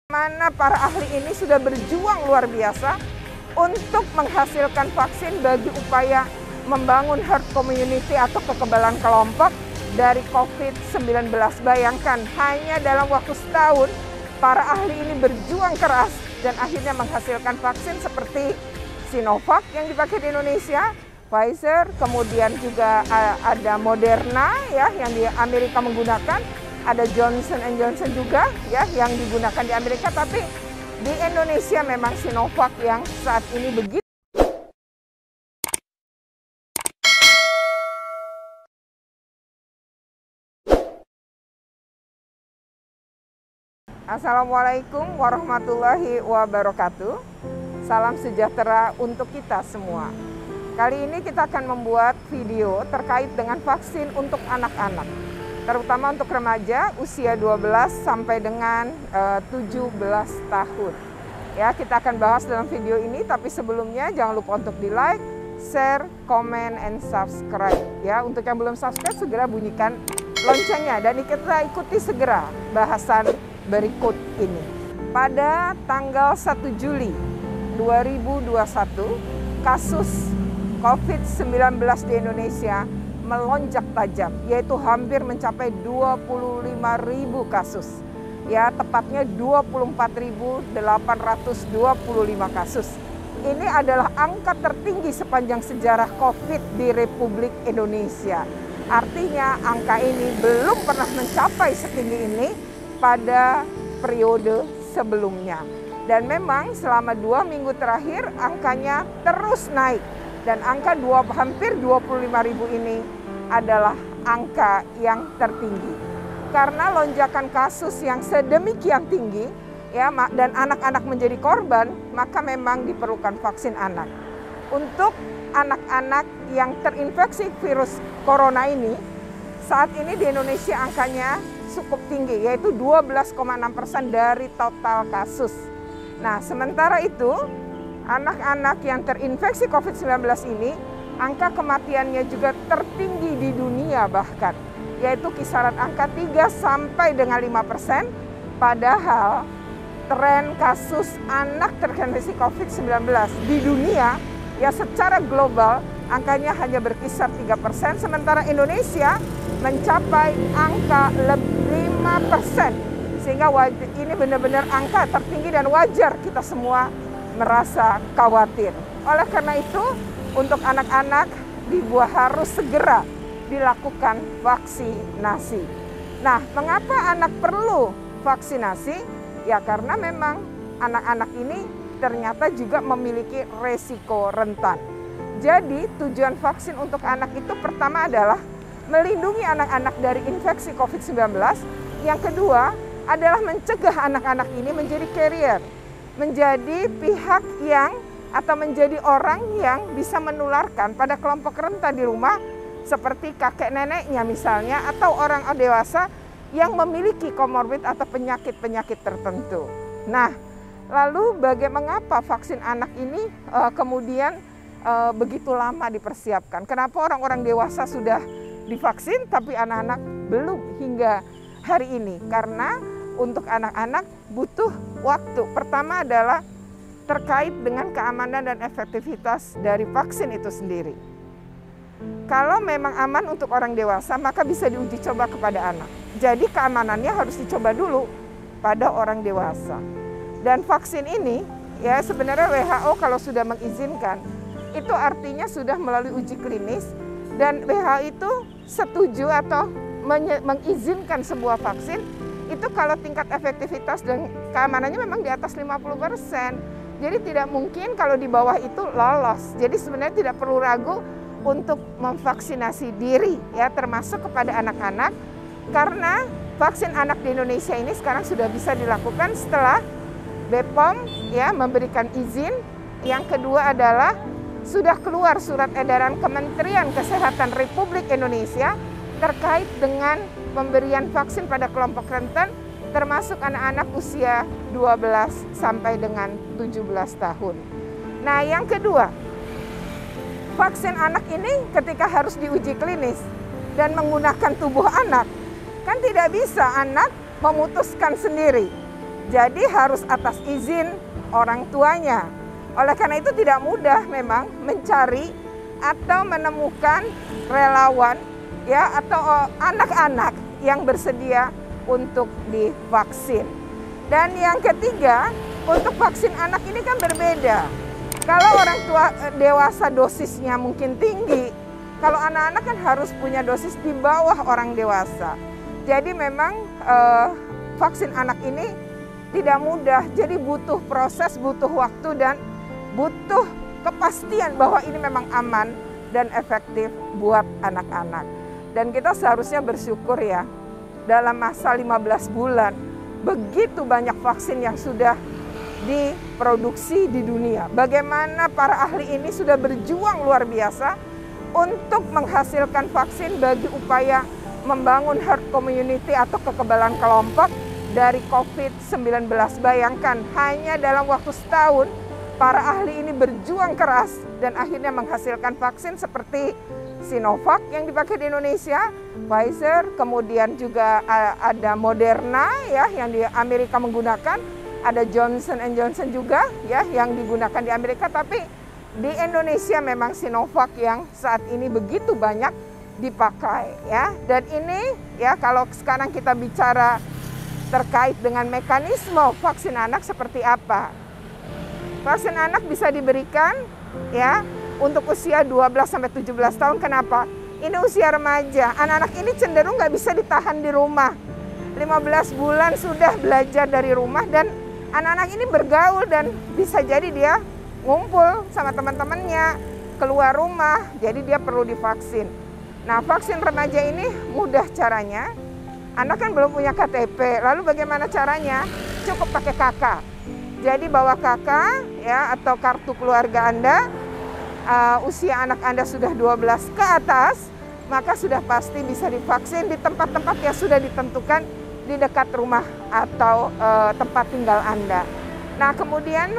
Mana para ahli ini sudah berjuang luar biasa untuk menghasilkan vaksin bagi upaya membangun herd community atau kekebalan kelompok dari COVID-19. Bayangkan, hanya dalam waktu setahun, para ahli ini berjuang keras dan akhirnya menghasilkan vaksin seperti Sinovac yang dipakai di Indonesia, Pfizer, kemudian juga ada Moderna ya yang di Amerika menggunakan, ada Johnson & Johnson juga ya yang digunakan di Amerika, tapi di Indonesia memang Sinovac yang saat ini begitu. Assalamualaikum warahmatullahi wabarakatuh. Salam sejahtera untuk kita semua. Kali ini kita akan membuat video terkait dengan vaksin untuk anak-anak, terutama untuk remaja usia 12 sampai dengan 17 tahun. Ya, kita akan bahas dalam video ini, tapi sebelumnya jangan lupa untuk di-like, share, comment, and subscribe. Ya, untuk yang belum subscribe segera bunyikan loncengnya dan kita ikuti segera bahasan berikut ini. Pada tanggal 1 Juli 2021, kasus COVID-19 di Indonesia melonjak tajam, yaitu hampir mencapai 25.000 kasus. Ya, tepatnya 24.825 kasus. Ini adalah angka tertinggi sepanjang sejarah COVID di Republik Indonesia. Artinya angka ini belum pernah mencapai setinggi ini pada periode sebelumnya. Dan memang selama 2 minggu terakhir angkanya terus naik. Dan angka hampir 25.000 ini adalah angka yang tertinggi. Karena lonjakan kasus yang sedemikian tinggi ya, dan anak-anak menjadi korban, maka memang diperlukan vaksin anak. Untuk anak-anak yang terinfeksi virus corona ini, saat ini di Indonesia angkanya cukup tinggi, yaitu 12,6% dari total kasus. Nah, sementara itu anak-anak yang terinfeksi COVID-19 ini, angka kematiannya juga tertinggi di dunia bahkan, yaitu kisaran angka 3 sampai dengan 5%, padahal tren kasus anak terinfeksi COVID-19 di dunia ya secara global angkanya hanya berkisar 3%, sementara Indonesia mencapai angka lebih 5%. Sehingga ini benar-benar angka tertinggi dan wajar kita semua merasa khawatir. Oleh karena itu, untuk anak-anak harus segera dilakukan vaksinasi. Nah, mengapa anak perlu vaksinasi? Ya karena memang anak-anak ini ternyata juga memiliki resiko rentan. Jadi tujuan vaksin untuk anak itu pertama adalah melindungi anak-anak dari infeksi COVID-19. Yang kedua adalah mencegah anak-anak ini menjadi carrier, menjadi pihak yang atau menjadi orang yang bisa menularkan pada kelompok rentan di rumah seperti kakek neneknya misalnya, atau orang dewasa yang memiliki komorbid atau penyakit-penyakit tertentu. Nah, lalu mengapa vaksin anak ini kemudian begitu lama dipersiapkan? Kenapa orang-orang dewasa sudah divaksin tapi anak-anak belum hingga hari ini? Karena untuk anak-anak butuh waktu. Pertama adalah terkait dengan keamanan dan efektivitas dari vaksin itu sendiri. Kalau memang aman untuk orang dewasa, maka bisa diuji coba kepada anak. Jadi keamanannya harus dicoba dulu pada orang dewasa. Dan vaksin ini ya sebenarnya WHO kalau sudah mengizinkan, itu artinya sudah melalui uji klinis dan WHO itu setuju atau mengizinkan sebuah vaksin itu kalau tingkat efektivitas dan keamanannya memang di atas 50%. Jadi tidak mungkin kalau di bawah itu lolos. Jadi sebenarnya tidak perlu ragu untuk memvaksinasi diri ya, termasuk kepada anak-anak, karena vaksin anak di Indonesia ini sekarang sudah bisa dilakukan setelah BPOM ya memberikan izin. Yang kedua adalah sudah keluar surat edaran Kementerian Kesehatan Republik Indonesia terkait dengan pemberian vaksin pada kelompok rentan, termasuk anak-anak usia 12 sampai dengan 17 tahun. Nah, yang kedua, vaksin anak ini ketika harus diuji klinis dan menggunakan tubuh anak, kan tidak bisa anak memutuskan sendiri. Jadi harus atas izin orang tuanya. Oleh karena itu tidak mudah memang mencari atau menemukan relawan ya atau anak-anak yang bersedia untuk divaksin. Dan yang ketiga, untuk vaksin anak ini kan berbeda. Kalau orang tua dewasa dosisnya mungkin tinggi, kalau anak-anak kan harus punya dosis di bawah orang dewasa. Jadi memang vaksin anak ini tidak mudah, jadi butuh proses, butuh waktu, dan butuh kepastian bahwa ini memang aman dan efektif buat anak-anak. Dan kita seharusnya bersyukur ya, dalam masa 15 bulan, begitu banyak vaksin yang sudah diproduksi di dunia. Bagaimana para ahli ini sudah berjuang luar biasa untuk menghasilkan vaksin bagi upaya membangun herd community atau kekebalan kelompok dari COVID-19. Bayangkan, hanya dalam waktu setahun, para ahli ini berjuang keras dan akhirnya menghasilkan vaksin seperti Sinovac yang dipakai di Indonesia, Pfizer, kemudian juga ada Moderna ya yang di Amerika menggunakan, ada Johnson & Johnson juga ya yang digunakan di Amerika, tapi di Indonesia memang Sinovac yang saat ini begitu banyak dipakai ya. Dan ini ya kalau sekarang kita bicara terkait dengan mekanisme vaksin anak seperti apa. Vaksin anak bisa diberikan ya untuk usia 12-17 tahun. Kenapa? Ini usia remaja. Anak-anak ini cenderung nggak bisa ditahan di rumah. 15 bulan sudah belajar dari rumah dan anak-anak ini bergaul dan bisa jadi dia ngumpul sama teman-temannya, keluar rumah, jadi dia perlu divaksin. Nah, vaksin remaja ini mudah caranya. Anak kan belum punya KTP, lalu bagaimana caranya? Cukup pakai KK. Jadi bawa KK ya atau kartu keluarga Anda. Usia anak Anda sudah 12 ke atas, maka sudah pasti bisa divaksin di tempat-tempat yang sudah ditentukan di dekat rumah atau tempat tinggal Anda. Nah, kemudian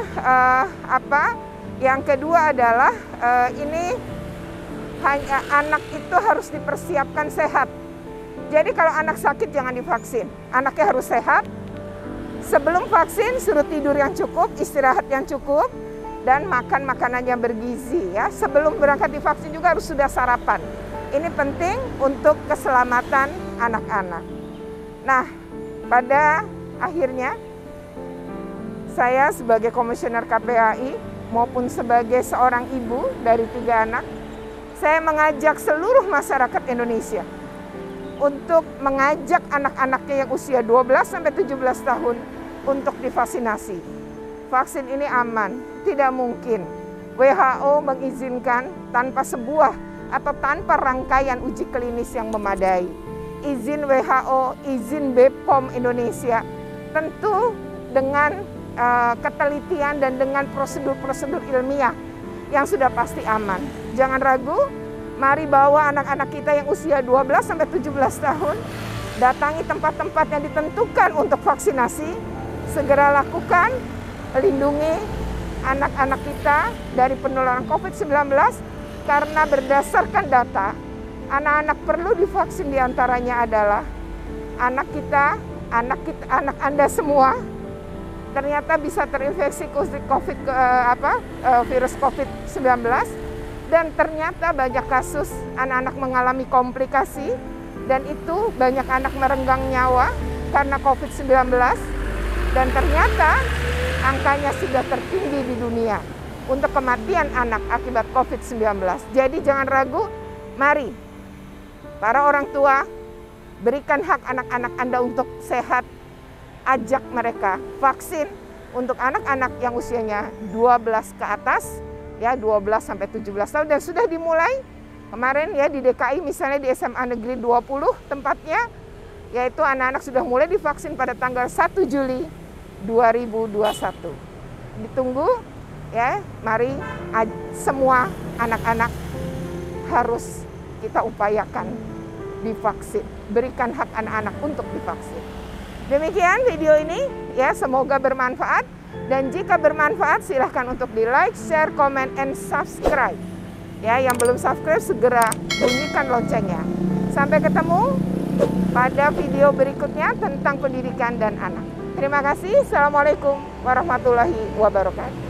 yang kedua adalah ini hanya anak itu harus dipersiapkan sehat. Jadi kalau anak sakit jangan divaksin, anaknya harus sehat. Sebelum vaksin suruh tidur yang cukup, istirahat yang cukup, dan makan makanan yang bergizi ya. Sebelum berangkat divaksin juga harus sudah sarapan. Ini penting untuk keselamatan anak-anak. Nah, pada akhirnya saya sebagai komisioner KPAI maupun sebagai seorang ibu dari 3 anak, saya mengajak seluruh masyarakat Indonesia untuk mengajak anak-anaknya yang usia 12-17 tahun untuk divaksinasi. Vaksin ini aman, tidak mungkin WHO mengizinkan tanpa sebuah atau tanpa rangkaian uji klinis yang memadai. Izin WHO, izin BPOM Indonesia, tentu dengan ketelitian dan dengan prosedur-prosedur ilmiah yang sudah pasti aman. Jangan ragu, mari bawa anak-anak kita yang usia 12-17 tahun, datangi tempat-tempat yang ditentukan untuk vaksinasi, segera lakukan, lindungi anak-anak kita dari penularan COVID-19, karena berdasarkan data, anak-anak perlu divaksin diantaranya adalah anak Anda semua ternyata bisa terinfeksi virus COVID-19, dan ternyata banyak kasus anak-anak mengalami komplikasi, dan itu banyak anak merenggang nyawa karena COVID-19, dan ternyata angkanya sudah tertinggi di dunia untuk kematian anak akibat COVID-19. Jadi jangan ragu, mari para orang tua berikan hak anak-anak Anda untuk sehat, ajak mereka vaksin untuk anak-anak yang usianya 12 ke atas, ya 12-17 tahun, dan sudah dimulai kemarin ya di DKI misalnya di SMA Negeri 20 tempatnya, yaitu anak-anak sudah mulai divaksin pada tanggal 1 Juli 2021. Ditunggu ya, mari semua anak-anak harus kita upayakan divaksin, berikan hak anak-anak untuk divaksin. Demikian video ini ya, semoga bermanfaat, dan jika bermanfaat silahkan untuk di like, share, comment, and subscribe. Ya, yang belum subscribe segera bunyikan loncengnya. Sampai ketemu pada video berikutnya tentang pendidikan dan anak. Terima kasih. Assalamualaikum warahmatullahi wabarakatuh.